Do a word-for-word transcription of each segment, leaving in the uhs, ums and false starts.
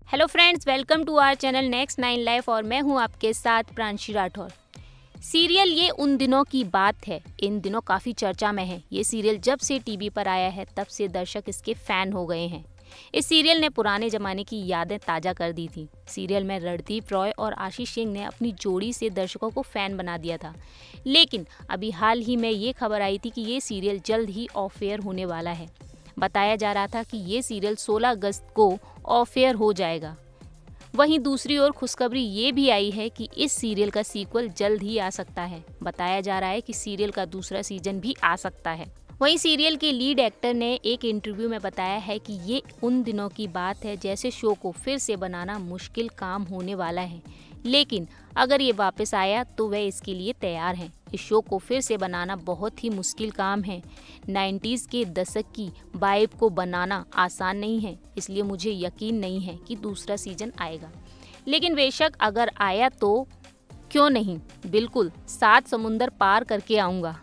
Hello friends, welcome to our channel next nine life और मैं हूं आपके साथ प्रांशी राठौर। सीरियल ये उन दिनों की बात है, इन दिनों काफ़ी चर्चा में है। ये सीरियल जब से टीवी पर आया है तब से दर्शक इसके फ़ैन हो गए हैं। इस सीरियल ने पुराने ज़माने की यादें ताज़ा कर दी थी। सीरियल में रणदीप रॉय और आशीष सिंह ने अपनी जोड़ी से दर्शकों को फ़ैन बना दिया था। लेकिन अभी हाल ही में ये खबर आई थी कि ये सीरियल जल्द ही ऑफ एयर होने वाला है। बताया जा रहा था कि ये सीरियल सोलह अगस्त को ऑफ एयर हो जाएगा। वहीं दूसरी ओर खुशखबरी ये भी आई है कि इस सीरियल का सीक्वल जल्द ही आ सकता है। बताया जा रहा है कि सीरियल का दूसरा सीजन भी आ सकता है। वहीं सीरियल के लीड एक्टर ने एक इंटरव्यू में बताया है कि ये उन दिनों की बात है जैसे शो को फिर से बनाना मुश्किल काम होने वाला है, लेकिन अगर ये वापस आया तो वह इसके लिए तैयार हैं। इस शो को फिर से बनाना बहुत ही मुश्किल काम है। नाइन्टीज़ के दशक की वाइब को बनाना आसान नहीं है, इसलिए मुझे यकीन नहीं है कि दूसरा सीजन आएगा। लेकिन बेशक अगर आया तो क्यों नहीं, बिल्कुल सात समुंदर पार करके आऊँगा।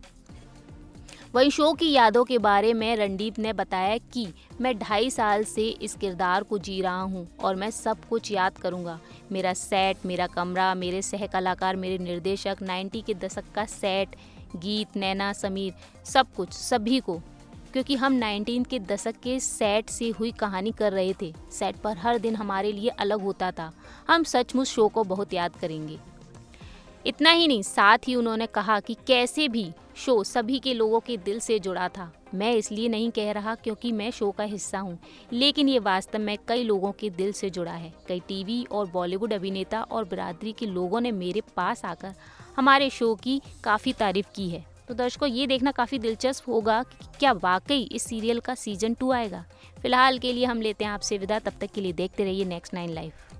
वहीं शो की यादों के बारे में रणदीप ने बताया कि मैं ढाई साल से इस किरदार को जी रहा हूं और मैं सब कुछ याद करूंगा। मेरा सेट, मेरा कमरा, मेरे सह कलाकार, मेरे निर्देशक, नाइन्टी के दशक का सेट, गीत, नैना, समीर, सब कुछ, सभी को, क्योंकि हम नाइन्टीन के दशक के सेट से हुई कहानी कर रहे थे। सेट पर हर दिन हमारे लिए अलग होता था। हम सचमुच शो को बहुत याद करेंगे। इतना ही नहीं, साथ ही उन्होंने कहा कि कैसे भी शो सभी के लोगों के दिल से जुड़ा था। मैं इसलिए नहीं कह रहा क्योंकि मैं शो का हिस्सा हूं, लेकिन ये वास्तव में कई लोगों के दिल से जुड़ा है। कई टीवी और बॉलीवुड अभिनेता और बिरादरी के लोगों ने मेरे पास आकर हमारे शो की काफ़ी तारीफ की है। तो दर्शकों, ये देखना काफ़ी दिलचस्प होगा कि क्या वाकई इस सीरियल का सीजन टू आएगा। फिलहाल के लिए हम लेते हैं आपसे विदा, तब तक के लिए देखते रहिए नेक्स्ट नाइन लाइफ।